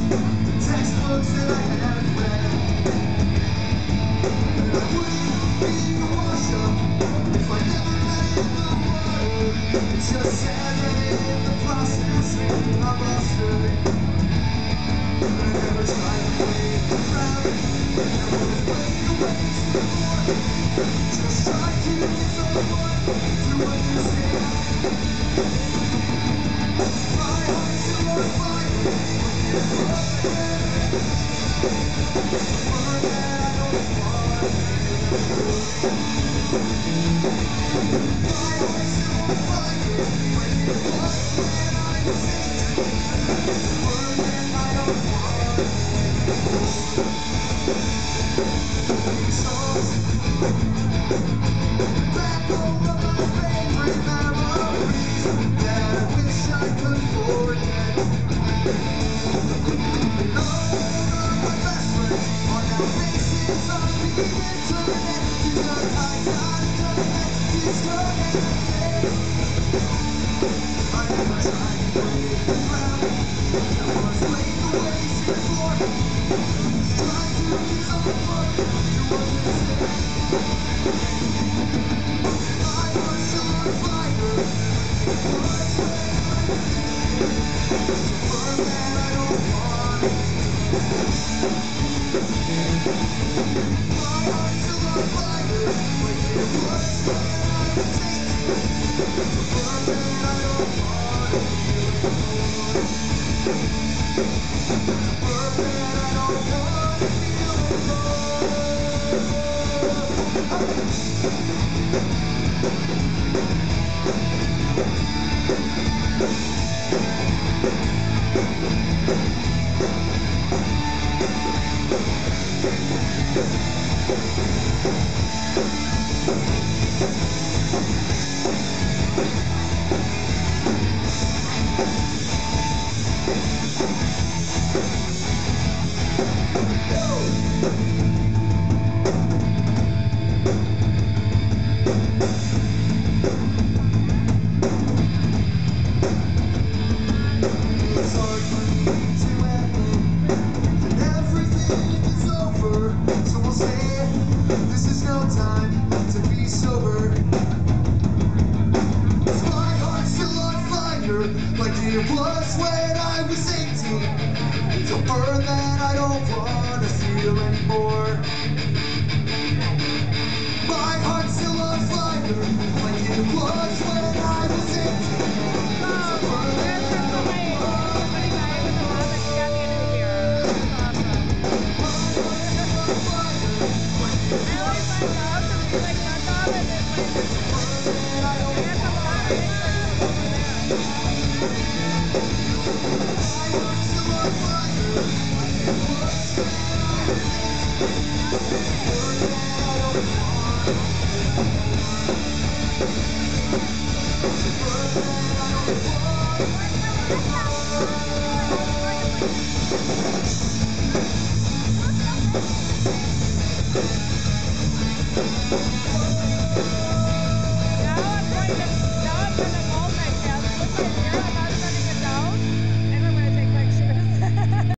textbooks that I had read. And I wouldn't be a wash-up if I never got in the water. It's just sad that in the process I lost her. And I never tried to play the crowd. I always played the waves before. Just try to get someone to understand. My heart's still on fire. It's a word that I don't want. My heart's still on fire. When it was when I was 18. It's a word that I don't want. These songs back over my favorite memories that I wish I could forget. And all of my best friends are now faces on the internet because I got disconnected. I never tried to break the ground. I was playing the waves before. Trying to get someone to understand. My heart's still on fire. It was when I was 18. It's a word that I don't want. My heart's still on fire. Like it was when I was 18. It's a word that I don't want anymore. It's a word that I don't want to feel It's hard for me to admit that everything is over. So we'll say this is no time to be sober. 'Cause my heart's still on fire, like it was when I was 18. It's a burn that I don't wanna feel anymore.